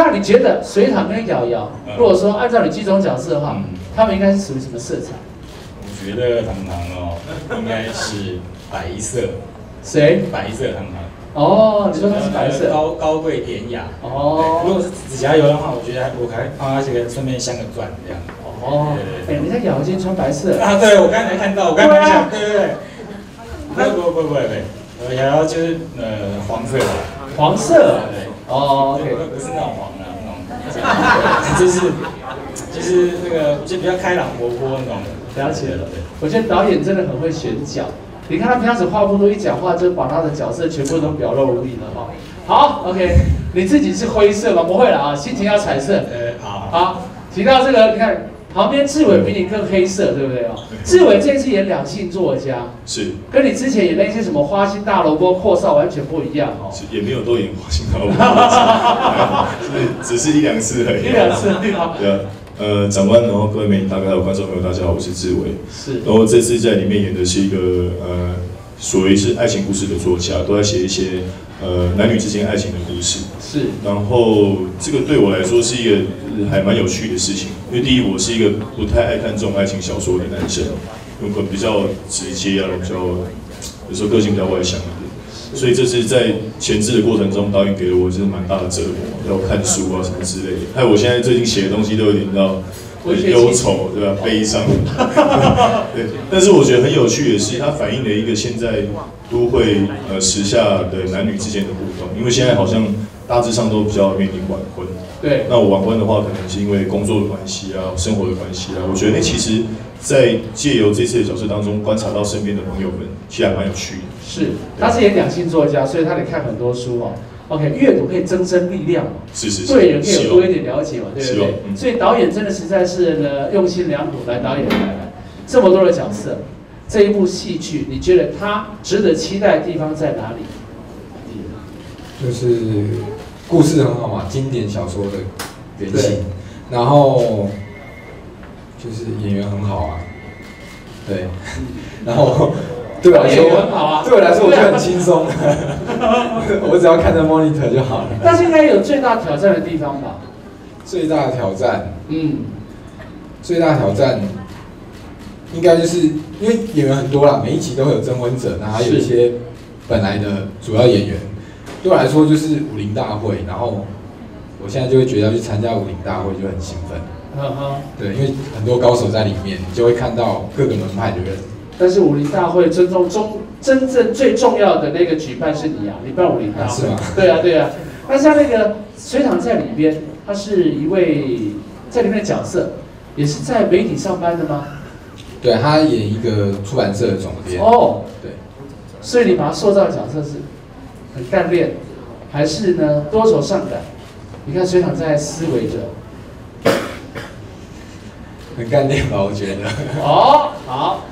那你觉得隋唐跟瑶瑶，如果说按照你剧中角色的话，他们应该是属于什么色彩？ 我觉得糖糖哦，应该是白色。 谁？ 白色糖糖。 哦，你说他是白色。 高贵典雅。 哦。 如果是指甲油的话，我觉得我还帮他这个顺便镶个钻这样。 哦。哎，人家瑶瑶今天穿白色。 啊，对，我刚才看到，我刚才想，对。不，瑶瑶就是黄色的。 黄色。对。哦 ，OK。 不是那种黄的，那种，就是那个就比较开朗活泼那种。 了解了。我觉得导演真的很会选角。你看他平常时话不多，一讲话就把他的角色全部都表露无遗了哈。好 ，OK， 你自己是灰色吗？不会了啊，心情要彩色。 好。 好，提到这个，你看旁边志伟比你更黑色，对不对哦？志伟这次演两性作家， 是跟你之前演那些什么花心大萝卜、阔少完全不一样哦。 是也没有都演花心大萝卜，只是一两次而已。 一两次，对吧？ 对啊。长官，然后各位媒体大哥还有观众朋友，大家好，我是志伟。 是。 然后这次在里面演的是一个属于是爱情故事的作家，都在写一些男女之间爱情的故事。 是。 然后这个对我来说是一个还蛮有趣的事情，因为第一，我是一个不太爱看这种爱情小说的男生，因为比较直接啊，比较有时候个性比较外向一点。所以这是在前置的过程中，导演给了我就是蛮大的折磨，要看书啊什么之类的。还有我现在最近写的东西都有点到忧愁，对吧？悲伤。对，但是我觉得很有趣的是，它反映了一个现在都会时下的男女之间的互动，因为现在好像大致上都比较面临晚婚。 对。 那我晚婚的话，可能是因为工作的关系啊，生活的关系啊。我觉得那其实，在借由这次的角色当中，观察到身边的朋友们，其实还蛮有趣的。 是，他是演两性作家，所以他得看很多书哦。OK， 阅读可以增生力量嘛， 是， 对人可以有多一点了解嘛，对不对？ 嗯、 所以导演真的实在是呢用心良苦来导演来这么多的角色，这一部戏剧，你觉得它值得期待的地方在哪里？ 就是故事很好嘛，经典小说的原型，然后就是演员很好啊，对，然后。对我来说，对我来说我就很轻松，我只要看着 monitor 就好了。 但是应该有最大挑战的地方吧？ 最大的挑战，最大的挑战应该就是因为演员很多啦，每一集都会有征婚者，那还有一些本来的主要演员。对我来说就是武林大会，然后我现在就会觉得要去参加武林大会就很兴奋。对，因为很多高手在里面，你就会看到各个门派的人。 但是武林大会真正最重要的那个举办是你啊，你办武林大会。 是吗？ 对啊。那像那个隋唐在里边，他是一位在里面的角色，也是在媒体上班的吗？ 对，他演一个出版社的总编。 哦。对。所以你把他塑造的角色是很干练，还是呢多愁善感？你看隋唐在思维着。 很干练吧，我觉得。 哦，好。